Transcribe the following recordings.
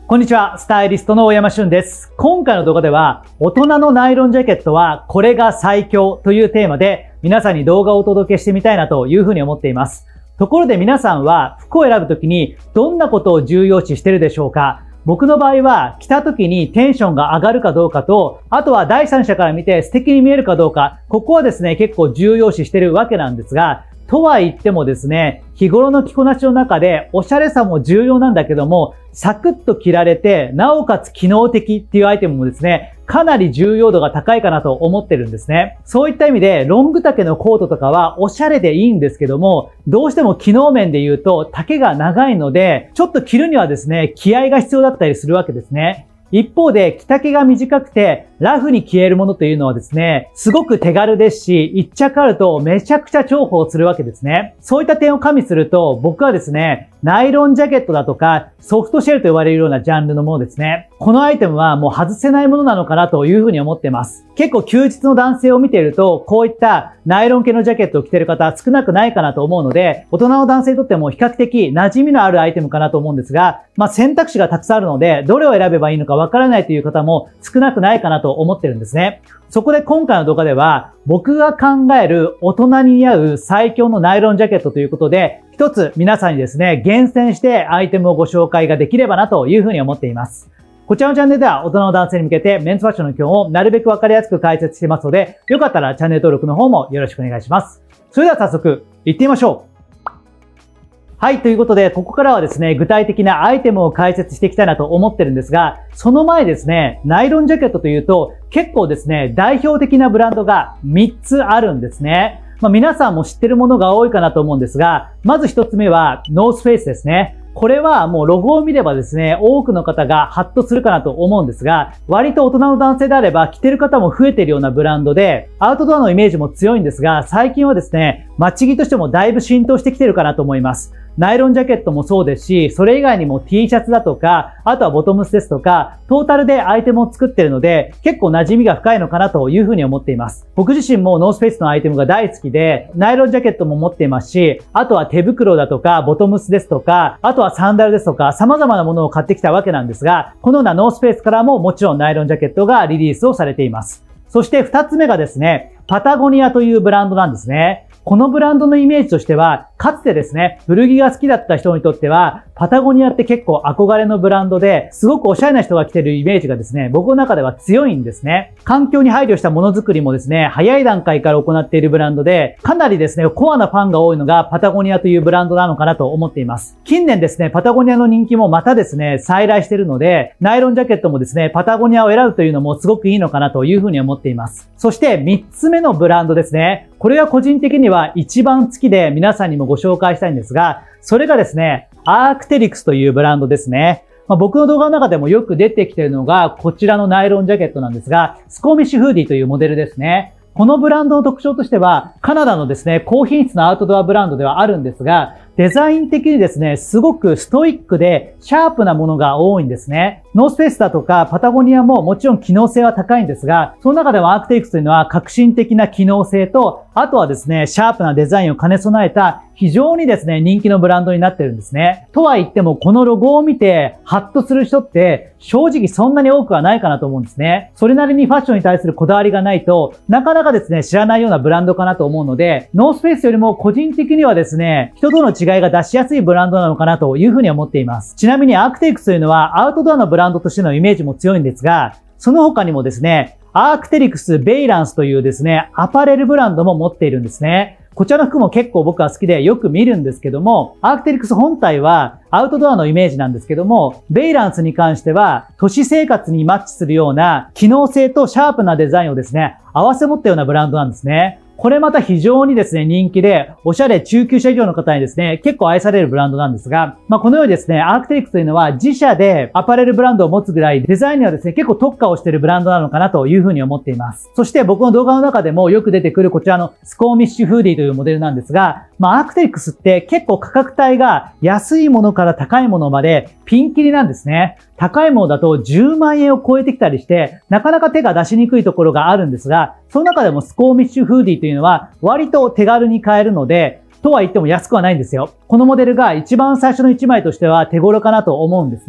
こんにちは、スタイリストの大山俊です。今回の動画では、大人のナイロンジャケットはこれが最強というテーマで皆さんに動画をお届けしてみたいなというふうに思っています。ところで皆さんは服を選ぶときにどんなことを重要視しているでしょうか？僕の場合は着た時にテンションが上がるかどうかと、あとは第三者から見て素敵に見えるかどうか、ここはですね、結構重要視しているわけなんですが、とは言ってもですね、日頃の着こなしの中でおしゃれさも重要なんだけども、サクッと着られて、なおかつ機能的っていうアイテムもですね、かなり重要度が高いかなと思ってるんですね。そういった意味で、ロング丈のコートとかはおしゃれでいいんですけども、どうしても機能面で言うと丈が長いので、ちょっと着るにはですね、気合が必要だったりするわけですね。一方で、着丈が短くて、ラフに着れるものというのはですね、すごく手軽ですし、一着あるとめちゃくちゃ重宝するわけですね。そういった点を加味すると、僕はですね、ナイロンジャケットだとか、ソフトシェルと呼ばれるようなジャンルのものですね。このアイテムはもう外せないものなのかなというふうに思っています。結構休日の男性を見ていると、こういったナイロン系のジャケットを着ている方少なくないかなと思うので、大人の男性にとっても比較的馴染みのあるアイテムかなと思うんですが、選択肢がたくさんあるので、どれを選べばいいのかわからないという方も少なくないかなと思ってるんですね。そこで今回の動画では、僕が考える大人に似合う最強のナイロンジャケットということで、一つ皆さんにですね、厳選してアイテムをご紹介ができればなというふうに思っています。こちらのチャンネルでは大人の男性に向けてメンズファッションの基本をなるべくわかりやすく解説していますので、よかったらチャンネル登録の方もよろしくお願いします。それでは早速行ってみましょう。はい、ということで、ここからはですね、具体的なアイテムを解説していきたいなと思ってるんですが、その前ですね、ナイロンジャケットというと、結構ですね、代表的なブランドが3つあるんですね。皆さんも知ってるものが多いかなと思うんですが、まず1つ目は、ノースフェイスですね。これはもうロゴを見ればですね、多くの方がハッとするかなと思うんですが、割と大人の男性であれば着てる方も増えているようなブランドで、アウトドアのイメージも強いんですが、最近はですね、街着としてもだいぶ浸透してきてるかなと思います。ナイロンジャケットもそうですし、それ以外にも T シャツだとか、あとはボトムスですとか、トータルでアイテムを作っているので、結構馴染みが深いのかなというふうに思っています。僕自身もノースフェイスのアイテムが大好きで、ナイロンジャケットも持っていますし、あとは手袋だとか、ボトムスですとか、あとはサンダルですとか、様々なものを買ってきたわけなんですが、このようなノースフェイスからももちろんナイロンジャケットがリリースをされています。そして二つ目がですね、パタゴニアというブランドなんですね。このブランドのイメージとしては、かつてですね、古着が好きだった人にとっては、パタゴニアって結構憧れのブランドで、すごくおしゃれな人が着てるイメージがですね、僕の中では強いんですね。環境に配慮したものづくりもですね、早い段階から行っているブランドで、かなりですね、コアなファンが多いのがパタゴニアというブランドなのかなと思っています。近年ですね、パタゴニアの人気もまたですね、再来しているので、ナイロンジャケットもですね、パタゴニアを選ぶというのもすごくいいのかなというふうに思っています。そして3つ目のブランドですね。これが個人的には一番好きで皆さんにもご紹介したいんですが、それがですね、アークテリクスというブランドですね。僕の動画の中でもよく出てきているのがこちらのナイロンジャケットなんですが、スコーミッシュフーディーというモデルですね。このブランドの特徴としては、カナダのですね、高品質なアウトドアブランドではあるんですが、デザイン的にですね、すごくストイックでシャープなものが多いんですね。ノースフェイスだとかパタゴニアももちろん機能性は高いんですが、その中でもアークテリクスというのは革新的な機能性と、あとはですね、シャープなデザインを兼ね備えた非常にですね、人気のブランドになってるんですね。とは言っても、このロゴを見てハッとする人って正直そんなに多くはないかなと思うんですね。それなりにファッションに対するこだわりがないと、なかなかですね、知らないようなブランドかなと思うので、ノースフェイスよりも個人的にはですね、人との違いが出しやすいブランドなのかなというふうに思っています。ちなみにアークテリクスというのはアウトドアのブランドとしてのイメージも強いんですが、その他にもですね、アークテリクスベイランスというですね、アパレルブランドも持っているんですね。こちらの服も結構僕は好きでよく見るんですけども、アークテリクス本体はアウトドアのイメージなんですけども、ベイランスに関しては都市生活にマッチするような機能性とシャープなデザインをですね、合わせ持ったようなブランドなんですね。これまた非常にですね、人気で、おしゃれ中級者以上の方にですね、結構愛されるブランドなんですが、このようにですね、アークテリクスというのは自社でアパレルブランドを持つぐらい、デザインにはですね、結構特化をしているブランドなのかなというふうに思っています。そして僕の動画の中でもよく出てくるこちらのスコーミッシュフーディーというモデルなんですが、アークテリクスって結構価格帯が安いものから高いものまでピンキリなんですね。高いものだと10万円を超えてきたりして、なかなか手が出しにくいところがあるんですが、その中でもスコーミッシュフーディーというのは割と手軽に買えるので、とは言っても安くはないんですよ。このモデルが一番最初の1枚としては手頃かなと思うんですね。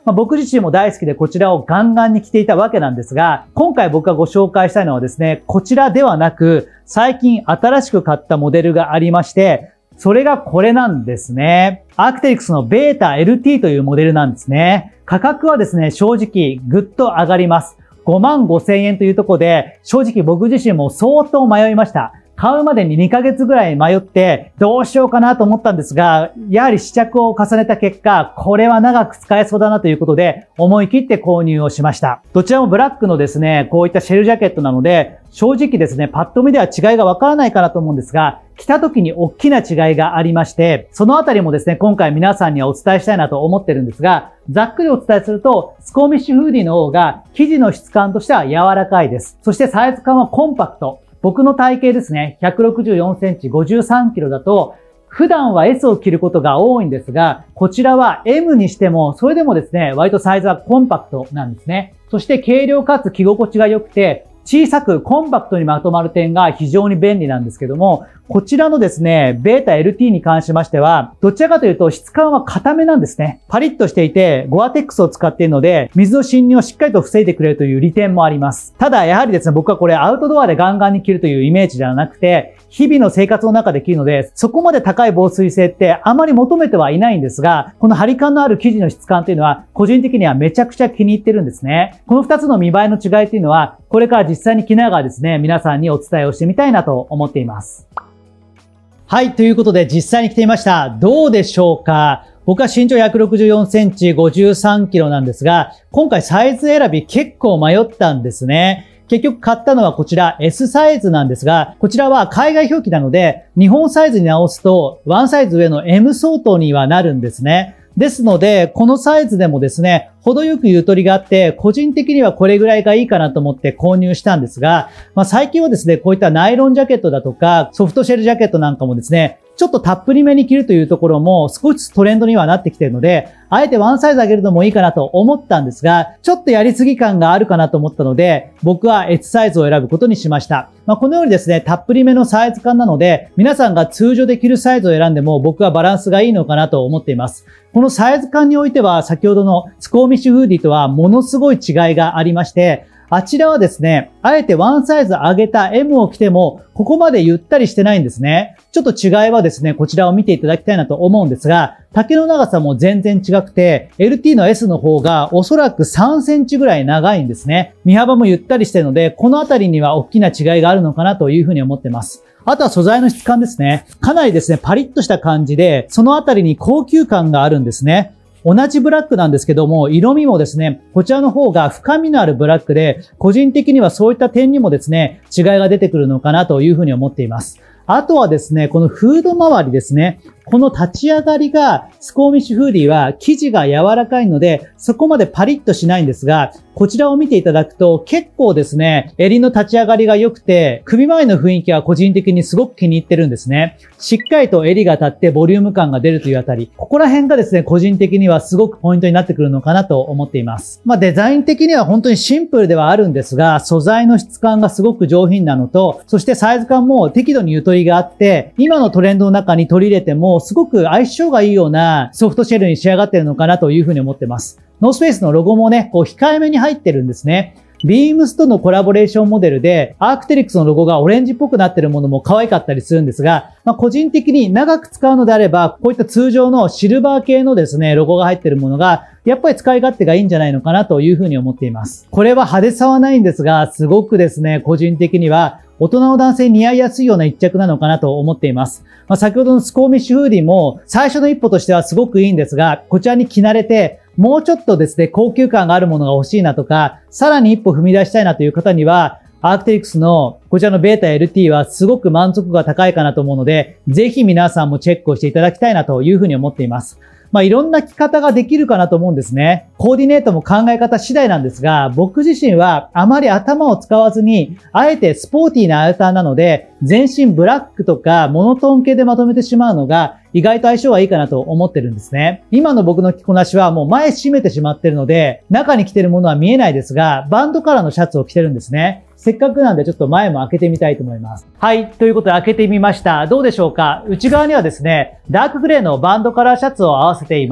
僕自身も大好きでこちらをガンガンに着ていたわけなんですが、今回僕がご紹介したいのはですね、こちらではなく、最近新しく買ったモデルがありまして、それがこれなんですね。アークテリクスのベータ LT というモデルなんですね。価格はですね、正直ぐっと上がります。55,000円というところで、正直僕自身も相当迷いました。買うまでに2ヶ月ぐらい迷って、どうしようかなと思ったんですが、やはり試着を重ねた結果、これは長く使えそうだなということで、思い切って購入をしました。どちらもブラックのですね、こういったシェルジャケットなので、正直ですね、パッと見では違いがわからないかなと思うんですが、着た時に大きな違いがありまして、そのあたりもですね、今回皆さんにはお伝えしたいなと思ってるんですが、ざっくりお伝えすると、スコーミッシュフーディーの方が生地の質感としては柔らかいです。そしてサイズ感はコンパクト。僕の体型ですね、164センチ、53キロだと、普段は S を着ることが多いんですが、こちらは M にしても、それでもですね、割とサイズはコンパクトなんですね。そして軽量かつ着心地が良くて、小さくコンパクトにまとまる点が非常に便利なんですけども、こちらのですね、ベータ LT に関しましては、どちらかというと質感は硬めなんですね。パリッとしていて、ゴアテックスを使っているので、水の侵入をしっかりと防いでくれるという利点もあります。ただ、やはりですね、僕はこれアウトドアでガンガンに着るというイメージではなくて、日々の生活の中で着るので、そこまで高い防水性ってあまり求めてはいないんですが、この張り感のある生地の質感というのは、個人的にはめちゃくちゃ気に入ってるんですね。この2つの見栄えの違いというのは、これから実際に着ながらですね、皆さんにお伝えをしてみたいなと思っています。はい、ということで実際に着てみました。どうでしょうか？僕は身長164センチ、53キロなんですが、今回サイズ選び結構迷ったんですね。結局買ったのはこちら S サイズなんですが、こちらは海外表記なので、日本サイズに直すと1サイズ上の M 相当にはなるんですね。ですので、このサイズでもですね、程よくゆとりがあって、個人的にはこれぐらいがいいかなと思って購入したんですが、最近はですね、こういったナイロンジャケットだとか、ソフトシェルジャケットなんかもですね、ちょっとたっぷりめに着るというところも少しずつトレンドにはなってきているので、あえてワンサイズ上げるのもいいかなと思ったんですが、ちょっとやりすぎ感があるかなと思ったので、僕は S サイズを選ぶことにしました。このようにですね、たっぷりめのサイズ感なので、皆さんが通常で着るサイズを選んでも僕はバランスがいいのかなと思っています。このサイズ感においては、先ほどのスコーミッシュフーディーとはものすごい違いがありまして、あちらはですね、あえてワンサイズ上げた M を着ても、ここまでゆったりしてないんですね。ちょっと違いはですね、こちらを見ていただきたいなと思うんですが、丈の長さも全然違くて、LT の S の方がおそらく3センチぐらい長いんですね。身幅もゆったりしているので、このあたりには大きな違いがあるのかなというふうに思っています。あとは素材の質感ですね。かなりですね、パリッとした感じで、そのあたりに高級感があるんですね。同じブラックなんですけども、色味もですね、こちらの方が深みのあるブラックで、個人的にはそういった点にもですね、違いが出てくるのかなというふうに思っています。あとはですね、このフード周りですね。この立ち上がりが、スコーミッシュフーディーは生地が柔らかいので、そこまでパリッとしないんですが、こちらを見ていただくと結構ですね、襟の立ち上がりが良くて、首周りの雰囲気は個人的にすごく気に入ってるんですね。しっかりと襟が立ってボリューム感が出るというあたり、ここら辺がですね、個人的にはすごくポイントになってくるのかなと思っています。デザイン的には本当にシンプルではあるんですが、素材の質感がすごく上品なのと、そしてサイズ感も適度にゆとりがあって、今のトレンドの中に取り入れてもすごく相性がいいようなソフトシェルに仕上がっているのかなというふうに思ってます。ノースフェイスのロゴもね、控えめに入ってるんですね。ビームスとのコラボレーションモデルで、アークテリクスのロゴがオレンジっぽくなってるものも可愛かったりするんですが、個人的に長く使うのであれば、こういった通常のシルバー系のですね、ロゴが入ってるものが、やっぱり使い勝手がいいんじゃないのかなというふうに思っています。これは派手さはないんですが、すごくですね、個人的には、大人の男性に似合いやすいような一着なのかなと思っています。先ほどのスコーミッシュフーディーも最初の一歩としてはすごくいいんですが、こちらに着慣れて、もうちょっとですね、高級感があるものが欲しいなとか、さらに一歩踏み出したいなという方には、アークテリクスのこちらのベータ LT はすごく満足が高いかなと思うので、ぜひ皆さんもチェックをしていただきたいなというふうに思っています。いろんな着方ができるかなと思うんですね。コーディネートも考え方次第なんですが、僕自身はあまり頭を使わずに、あえてスポーティーなアウターなので、全身ブラックとかモノトーン系でまとめてしまうのが、意外と相性がいいかなと思ってるんですね。今の僕の着こなしはもう前締めてしまってるので、中に着てるものは見えないですが、バンドカラーのシャツを着てるんですね。せっかくなんでちょっと前も開けてみたいと思います。はい。ということで開けてみました。どうでしょうか？内側にはですね、ダークグレーのバンドカラーシャツを合わせています。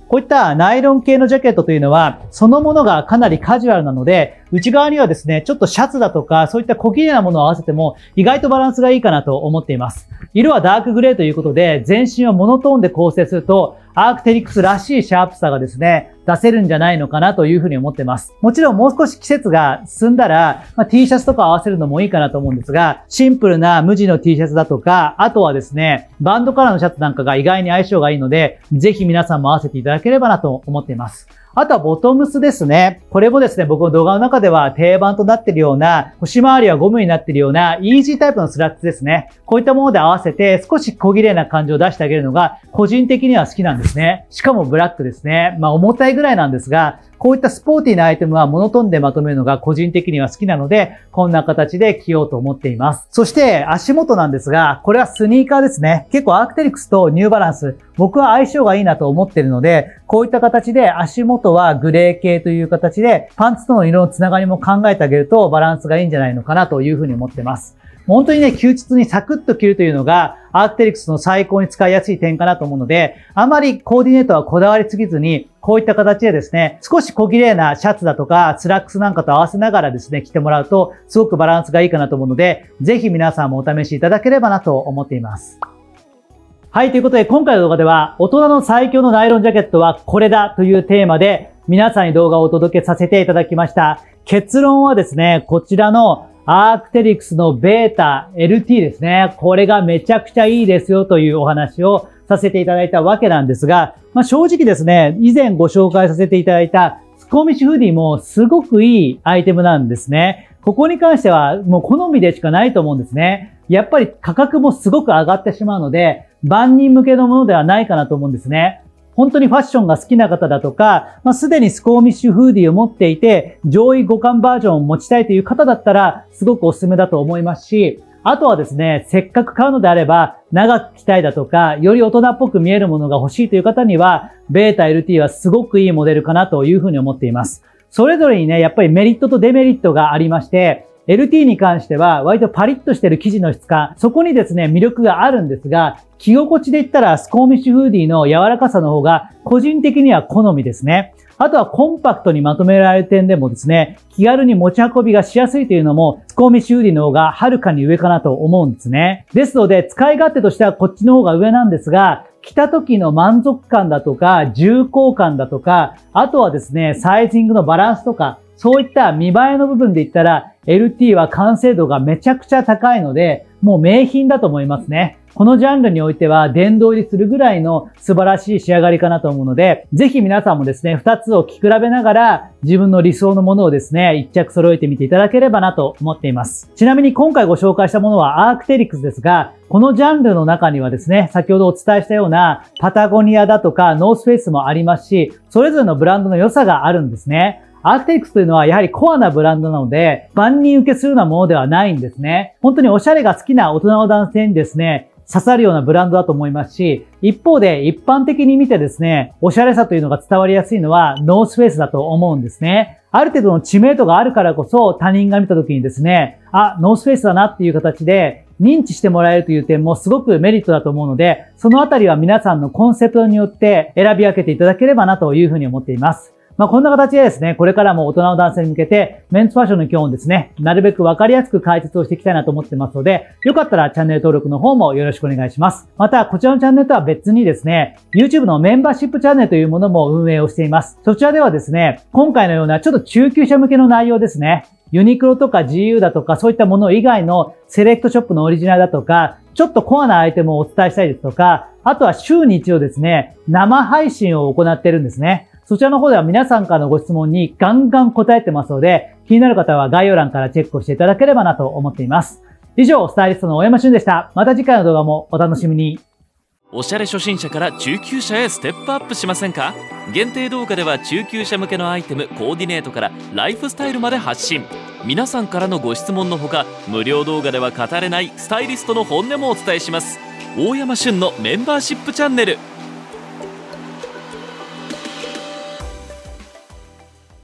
こういったナイロン系のジャケットというのは、そのものがかなりカジュアルなので、内側にはですね、ちょっとシャツだとか、そういった小綺麗なものを合わせても、意外とバランスがいいかなと思っています。色はダークグレーということで、全身をモノトーンで構成すると、アークテリクスらしいシャープさがですね、出せるんじゃないのかなというふうに思ってます。もちろんもう少し季節が進んだら、T シャツとか合わせるのもいいかなと思うんですが、シンプルな無地の T シャツだとか、あとはですね、バンドカラーのシャツなんかが意外に相性がいいので、ぜひ皆さんも合わせていただければなと思っています。あとはボトムスですね。これもですね、僕の動画の中では定番となっているような、腰回りはゴムになっているような、イージータイプのスラックスですね。こういったもので合わせて少し小綺麗な感じを出してあげるのが、個人的には好きなんですね。しかもブラックですね。重たいぐらいなんですが、こういったスポーティーなアイテムはモノトーンでまとめるのが個人的には好きなので、こんな形で着ようと思っています。そして足元なんですが、これはスニーカーですね。結構アークテリクスとニューバランス、僕は相性がいいなと思っているので、こういった形で足元はグレー系という形で、パンツとの色のつながりも考えてあげるとバランスがいいんじゃないのかなというふうに思ってます。本当にね、休日にサクッと着るというのが、アークテリクスの最高に使いやすい点かなと思うので、あまりコーディネートはこだわりすぎずに、こういった形でですね、少し小綺麗なシャツだとか、スラックスなんかと合わせながらですね、着てもらうと、すごくバランスがいいかなと思うので、ぜひ皆さんもお試しいただければなと思っています。はい、ということで今回の動画では、大人の最強のナイロンジャケットはこれだというテーマで、皆さんに動画をお届けさせていただきました。結論はですね、こちらのアークテリクスのベータ LT ですね。これがめちゃくちゃいいですよというお話をさせていただいたわけなんですが、正直ですね、以前ご紹介させていただいたスコーミッシュフーディーもすごくいいアイテムなんですね。ここに関してはもう好みでしかないと思うんですね。やっぱり価格もすごく上がってしまうので、万人向けのものではないかなと思うんですね。本当にファッションが好きな方だとか、すでにスコーミッシュフーディーを持っていて、上位互換バージョンを持ちたいという方だったら、すごくおすすめだと思いますし、あとはですね、せっかく買うのであれば、長く着たいだとか、より大人っぽく見えるものが欲しいという方には、ベータ LT はすごくいいモデルかなというふうに思っています。それぞれにね、やっぱりメリットとデメリットがありまして、LT に関しては割とパリッとしてる生地の質感、そこにですね、魅力があるんですが、着心地で言ったらスコーミッシュフーディーの柔らかさの方が個人的には好みですね。あとはコンパクトにまとめられる点でもですね、気軽に持ち運びがしやすいというのもスコーミッシュフーディーの方がはるかに上かなと思うんですね。ですので使い勝手としてはこっちの方が上なんですが、着た時の満足感だとか重厚感だとか、あとはですね、サイジングのバランスとか、そういった見栄えの部分で言ったら LT は完成度がめちゃくちゃ高いので、もう名品だと思いますね。このジャンルにおいては殿堂入りするぐらいの素晴らしい仕上がりかなと思うので、ぜひ皆さんもですね、2つを着比べながら自分の理想のものをですね、一着揃えてみていただければなと思っています。ちなみに今回ご紹介したものはアークテリクスですが、このジャンルの中にはですね、先ほどお伝えしたようなパタゴニアだとかノースフェイスもありますし、それぞれのブランドの良さがあるんですね。アークテリクスというのはやはりコアなブランドなので、万人受けするようなものではないんですね。本当におしゃれが好きな大人の男性にですね、刺さるようなブランドだと思いますし、一方で一般的に見てですね、おしゃれさというのが伝わりやすいのはノースフェイスだと思うんですね。ある程度の知名度があるからこそ他人が見た時にですね、ノースフェイスだなっていう形で認知してもらえるという点もすごくメリットだと思うので、そのあたりは皆さんのコンセプトによって選び分けていただければなというふうに思っています。こんな形でですね、これからも大人の男性に向けて、メンツファッションの基本をですね、なるべくわかりやすく解説をしていきたいなと思ってますので、よかったらチャンネル登録の方もよろしくお願いします。また、こちらのチャンネルとは別にですね、YouTube のメンバーシップチャンネルというものも運営をしています。そちらではですね、今回のようなちょっと中級者向けの内容ですね、ユニクロとか GU だとかそういったもの以外のセレクトショップのオリジナルだとか、ちょっとコアなアイテムをお伝えしたいですとか、あとは週に一度ですね、生配信を行っているんですね。そちらの方では皆さんからのご質問にガンガン答えてますので、気になる方は概要欄からチェックをしていただければなと思っています。以上、スタイリストの大山俊でした。また次回の動画もお楽しみに。 おしゃれ初心者から中級者へステップアップしませんか？限定動画では中級者向けのアイテム、コーディネートからライフスタイルまで発信。皆さんからのご質問のほか、無料動画では語れないスタイリストの本音もお伝えします。大山俊のメンバーシップチャンネル。